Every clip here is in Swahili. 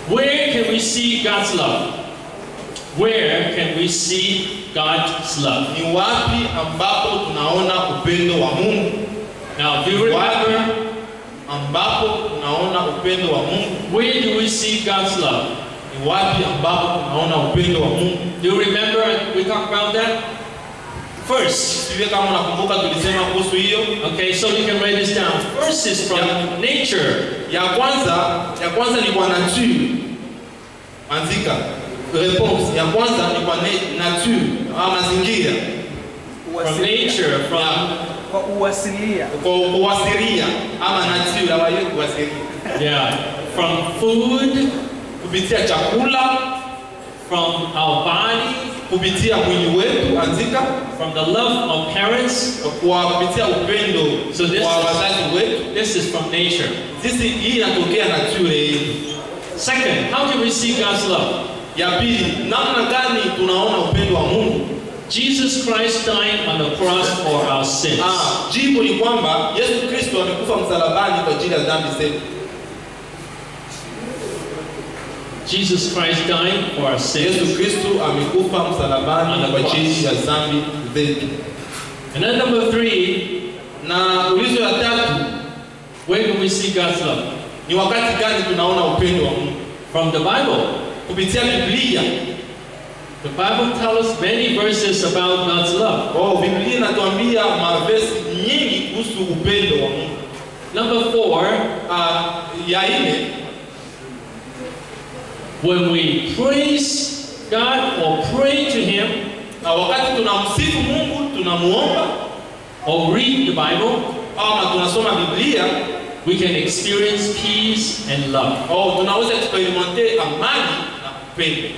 Where can we see God's love? Where can we see God's love? Ni wapi ambapo tunaona upendo wa Mungu? Now, do you remember ambapo tunaona upendo wa Mungu? Where do we see God's love? Ni wapi ambapo tunaona upendo wa Mungu? Do you remember we talked about that? First, kama unakumbuka tulisema kuhusu hiyo. Okay, so you can write this down. First is from nature. Ya kwanza ni kwa nature. Andika. Response ya kwanza ni kwa nature au mazingira. From nature, from kwa uasilia. Kwa uasilia ama nature au hiyo uasilia. Yeah, from food, kupitia chakula, from our body, kupitia mwili wetu, andika. From the love of parents, kwa kupitia upendo wa wazazi wetu. This is from nature. Hii inatokea nature. Second, how do we see God's love? Ya pili, namna gani tunaona upendo wa Mungu? Jesus Christ died on the cross for our sins. Jibu ni kwamba Yesu Kristo amekufa msalabani kwa ajili ya dhambi zetu. Jesus Christ died for our sins. Yesu Kristo amekufa msalabani kwa ajili ya dhambi zetu. And then number 3, na ulizo ya tatu, where do we see God's love? Ni wakati gani tunaona upendo wa Mungu? From the Bible. Kupitia Biblia. The Bible tells us many verses about God's love. Biblia inatuambia mavesi nyingi kuhusu upendo wa Mungu. Number 4, ya ine, when we praise God or pray to Him, wakati tunamsifu Mungu, tunamuomba, or read the Bible, ama tunasoma Biblia, we can experience peace and love. Tunaweza experimente amani na upendo.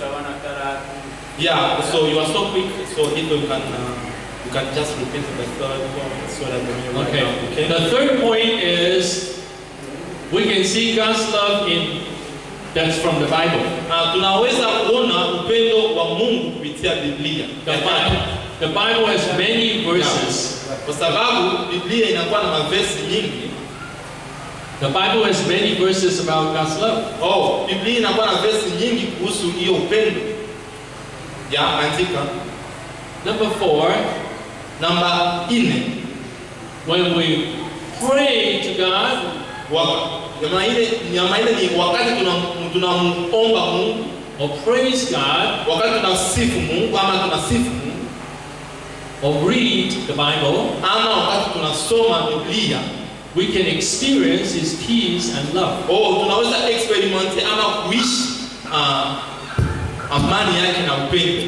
Yeah, so you are so quick, so if you can just repeat the third one so that you okay. Okay. The third point is we can see God's love in that's from the Bible. Tunaweza kuona upendo wa Mungu kupitia Biblia. The Bible has many verses. Kwa sababu Biblia inakuwa na mavesi nyingi. The Bible has many verses about God's love. Biblia inakuwa na vesi nyingi kuhusu hiyo upendo. Ya andika. Number 4, namba 4. When we pray to God, jamaa ile ni wakati tunamuomba Mungu, or praise God, wakati tunasifu Mungu ama tunasifu Mungu, or read the Bible, ama wakati tunasoma Biblia, we can experience His peace and love. Tunaweza experiment ama kuishi amani yake na upendo.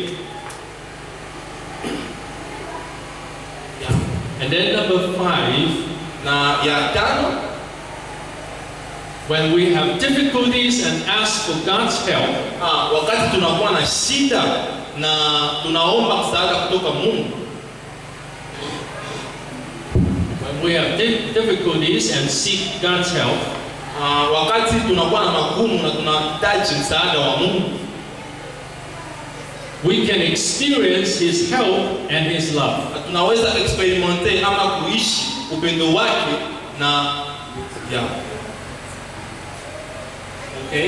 And then number 5, na ya tano, when we have difficulties and ask for God's help, wakati tunakuwa na shida na tunaomba msaada kutoka Mungu. When we have difficulties and seek God's help, wakati tunakuwa na magumu na tunahitaji msaada wa Mungu, we can experience His help and His love. Tunaweza experimente ama kuishi upendo wake na Okay,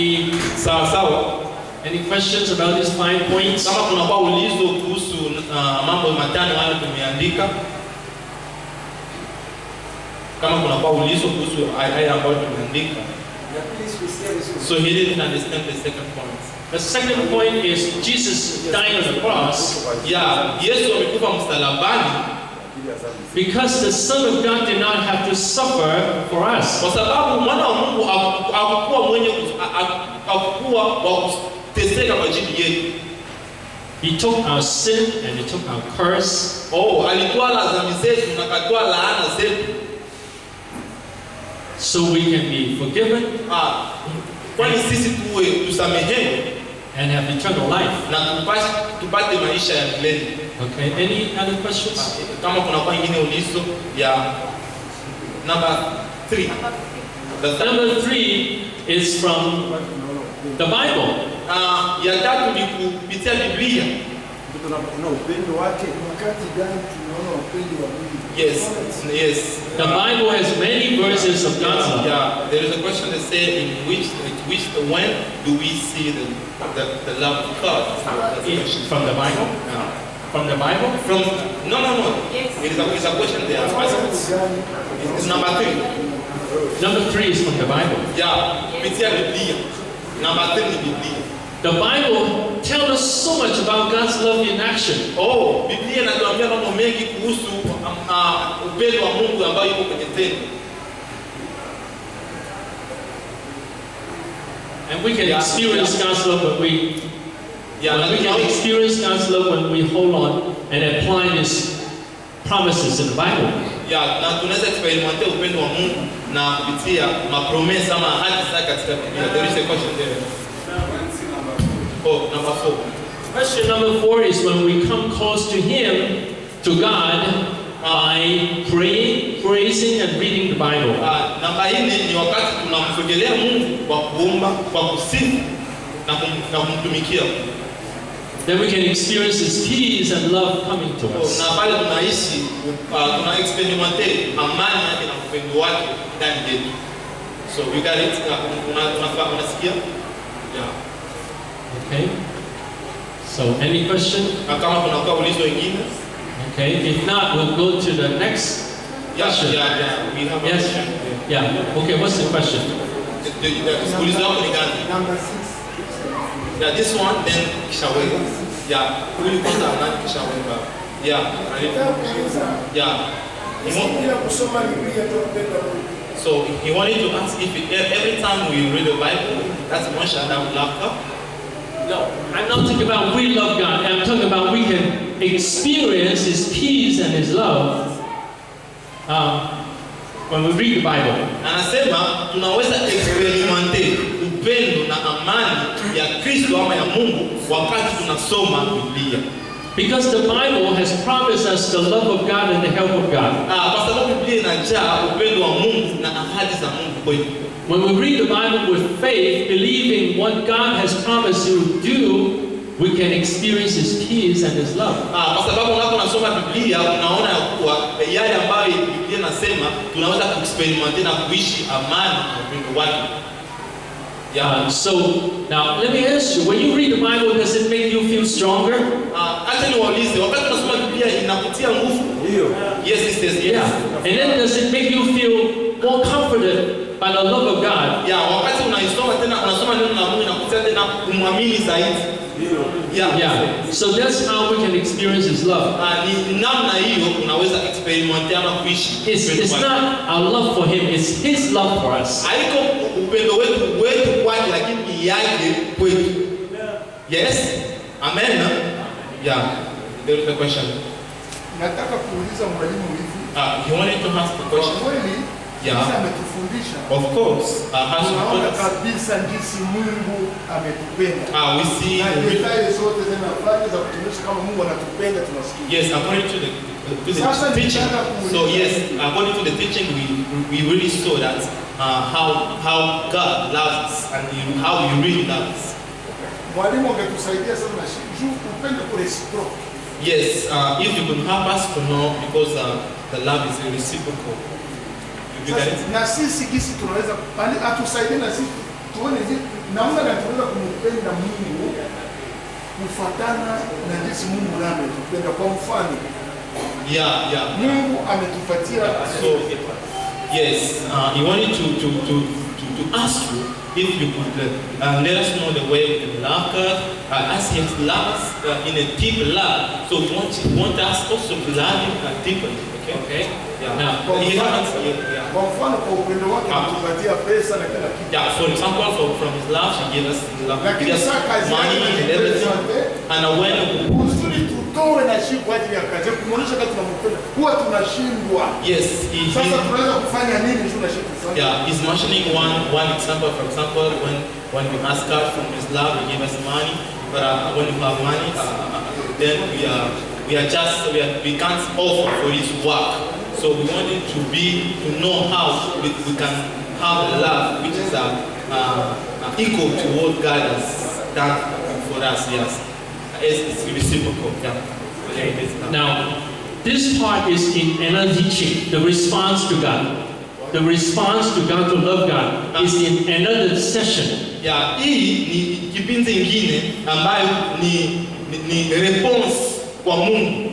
any questions about these 5 points? Kama kuna kwa ulizo kuhusu mambo matano haya tumeandika. Kama kuna kwa ulizo kuhusu haya ambayo tumeandika. So he didn't understand the second point. The second point is Jesus died on the cross. Yesu amekufa msalabani. Because the Son of God did not have to suffer for us. Kwa sababu mwana wa Mungu hakuwa wa kuteseka kwa ajili yetu. He took our sin and He took our curse. Alitwala dhambi zetu na akatwaa laana zetu. So we can be forgiven. Kwani sisi tusamehewe and have eternal life. Na tupate maisha ya milele. Okay, any other questions? Kama kuna kwa ingine ulizo ya number 3. Number 3 is from the Bible. Ya tatu ni kupitia Biblia. Tunaona upendo wake wakati gani tunaona upendo wa Mungu? Yes, yes. The Bible has many verses of God's love. Yeah, there is a question that says when do we see the love of God? That's the question. From the Bible? Yeah. From the Bible? No. It's a question there. It's number 3. Number 3 is from the Bible. Yeah, kupitia Biblia. Number 3 ni Biblia. The Bible tells us so much about God's love in action. Oh, Biblia inatuambia mambo mengi kuhusu upendo wa Mungu ambao yuko kwenye tendo. And we can experience God's love when we can experience God's love when we hold on and apply His promises in the Bible. Yeah, na tunaweza experimente upendo wa Mungu na kupitia mapromesa ama ahadi zake katika Biblia. There is a question there. Oh, number 4. Question number 4 is when we come close to Him, to God, by praying, praising, and reading the Bible. Namba hii ni wakati tunamsogelea Mungu kwa kuomba, kwa kusifu na kumtumikia. Then we can experience His peace and love coming to us. Na pale tunaishi, tuna experimente amani yake na upendo wake ndani yetu. So we got it. Unasikia? Yeah. Okay. So any question? Kama kuna kwa ulizo wengine? Okay. If not, we'll go to the next question. Yeah. We have a yes. question. Yeah. Okay. What's the question? Ulizo wako ni gani? Number 6. Yeah, this one then kishaweka. Yeah. Huyu kwanza anani kishaweka. Yeah. Yeah. So he wanted to ask if every time we read the Bible, that's one shada laughter. No, I'm not talking about we love God. I'm talking about we can experience His peace and His love when we read the Bible. Anasema tunaweza experimente upendo na amani ya Kristo ama ya Mungu wakati tunasoma Biblia. Because the Bible has promised us the love of God and the help of God. Kwa sababu Biblia inajaa upendo wa Mungu na ahadi za Mungu kwetu. When we read the Bible with faith, believing what God has promised you to do, we can experience His peace and His love. Kwa sababu unasoma Biblia unaona ya kuwa yale ambayo Biblia inasema tunaweza kuexperimente na kuishi amani na upendo wake. Yeah. So now let me ask you: when you read the Bible, does it make you feel stronger? Acha niwaulize, wakati tunasoma Biblia inakutia nguvu? Ndio. Yes, it says yes. Yeah. And then does it make you feel more comforted by the love of God? Yeah, wakati unaisoma tena unasoma neno la Mungu inakutia tena kumwamini zaidi. Yeah. So that's how we can experience His love. Ni namna hiyo unaweza experimente ama kuishi. It's not our love for Him, it's His love for us. Haiko upendo wetu kwake, lakini yake kwetu. Yes? Amen. Yeah. There is a question. Nataka kuuliza mwalimu hivi. He wanted to ask the question. Kweli? Yeah. Ametufundisha. Of course. Tunaona kabisa jinsi Mungu ametupenda. We see na details zote zinafanya za kutuonyesha kama Mungu anatupenda tunasikia. Yes, according to the teaching. So yes, according to the teaching, we really saw that how God loves us and how He really loves us. Mwalimu angetusaidia sana na juu upendo kwa reciprocal. Yes, if you could help us to know, because the love is reciprocal. Na sisi kisi tunaweza atusaidie na sisi tuone namna gani tunaweza kumpenda Mungu kufuatana na jinsi Mungu ametupenda. Kwa mfano, Mungu ametupatia. So yes, he wanted to ask you if you could let us know the way we can love God, as He has loved us in a deep love. So we want us also to love Him deeply. Okay. Yeah. Now, kwa mfano kwa upendo wake anatupatia pesa na kila kitu. Yeah, for example, from His love, He gave us money and everything. And when uzuri tutoe na shi kwa ajili ya kazi kuonyesha kama tunampenda, huwa tunashindwa. Yes, sasa tunaweza kufanya nini ndio tunashindwa? Yeah, he's mentioning one example. For example, when we ask God from His love, He gave us money. But when we have money, then we can't offer for His work. So we wanted to know how we can have a love which is equal to what God has done for us. Yes. It's reciprocal. Yeah. Okay. Now, this part is in another teaching, the response to God. The response to God, to love God, is in another session. Yeah, hii ni kipindi kingine ambayo ni response kwa Mungu.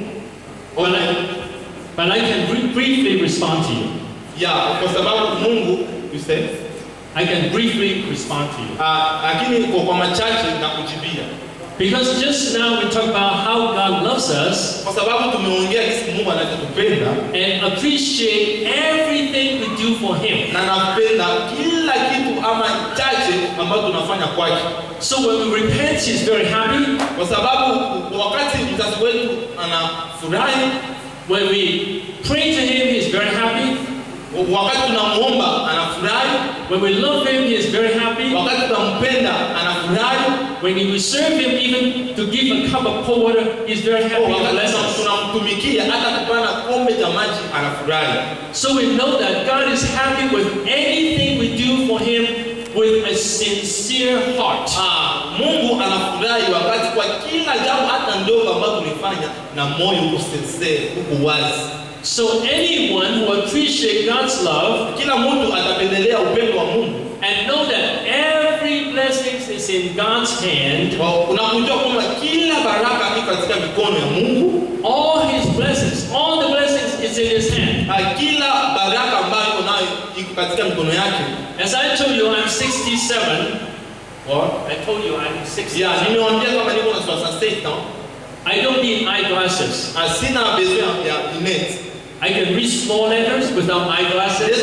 But I can briefly respond to you. Yeah, kwa sababu Mungu, you said? I can briefly respond to you. Lakini kwa machache na kujibia. Because just now we talked about how God loves us. Kwa sababu tumeongea jinsi Mungu anavyotupenda and appreciate everything we do for Him. Na napenda kila kitu ama chache ambacho tunafanya kwake. So when we repent, He's very happy. Kwa sababu wakati mzazi wetu anafurahi, when we pray to Him, He's very happy. Wakati tunamuomba anafurahi. When we love Him, He is very happy. Wakati tunampenda anafurahi. When we serve Him, even to give a cup of cold water, He's very happy. Wakati tunamtumikia hata kupana kombe cha maji anafurahi. So we know that God is happy with anything we do for Him with a sincere heart. Mungu anafurahi wakati kwa kila jambo hata ndogo ambalo tunafanya na moyo uko sincere, uko wazi. So anyone who appreciates God's love, kila mtu atapendelea upendo wa Mungu, and know that every blessing is in God's hand. Unakujua kwamba kila baraka iko katika mikono ya Mungu. All His blessings, all the blessings is in His hand. Kila baraka ambayo unayo iko katika mikono yake. As I told you, I'm 67. What? I told you I'm 67. Yeah, nimewaambia kama niko na 67 ans. I don't need eyeglasses. Sina besoin ya lunettes. I can read small letters without eyeglasses.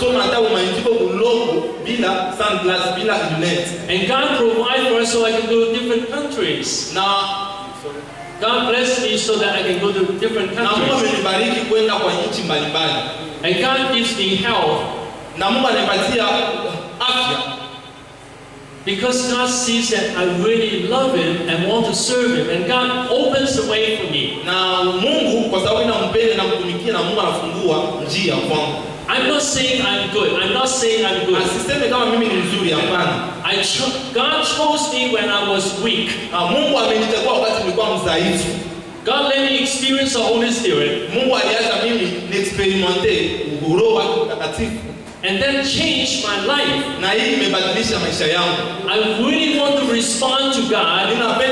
And God provides for us so I can go to different countries. God bless me so that I can go to different countries. And God gives me health. Because God sees that I really love Him and want to serve Him, and God opens the way for me. I'm not saying I'm good. I'm not saying I'm good. God chose me when I was weak. God let me experience the Holy Spirit. And then changed my life. I really want to respond to God.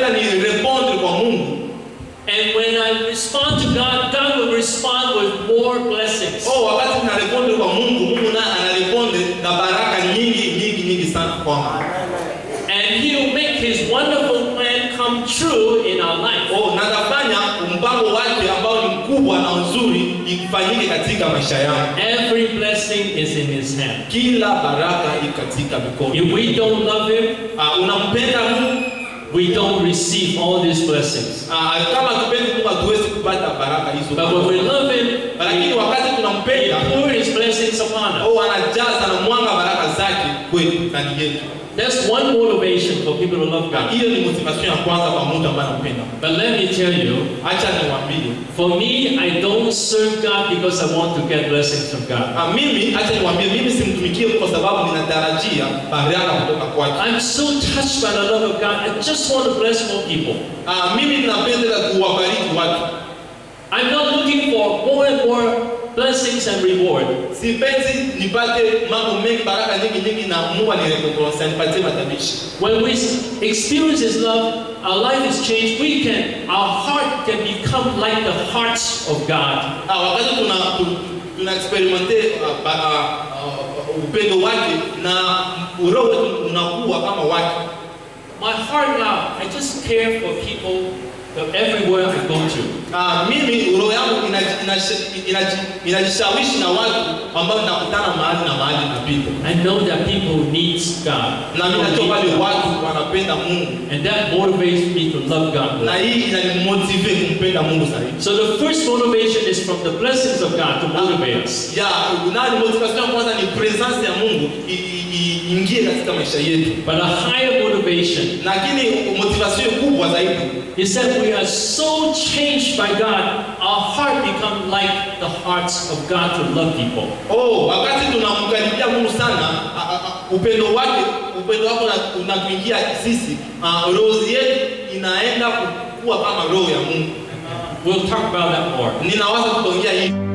And when I respond to God, God will respond with more blessings. And He will make His wonderful plan come true in our life. Every blessing is in His hand. If we don't love Him, we don't receive all these blessings. But when we love Him, He pours His blessings upon us. That's one motivation for people to love God. But let me tell you, for me, I don't serve God because I want to get blessings from God. I'm so touched by the love of God, I just want to bless more people. I'm not looking for more and more blessings and reward. When we experience His love, our life is changed. Our heart can become like the hearts of God. My heart now, I just care for people everywhere I go to. I know that people need God. And that motivates me to love God. So the first motivation is from the blessings of God to motivate us. But a higher motivation is that we are so changed by God, our heart becomes like the hearts of God to love people. kuwa kama roho ya Mungu. We'll talk about that more. Ninawaza tutaongea hivi.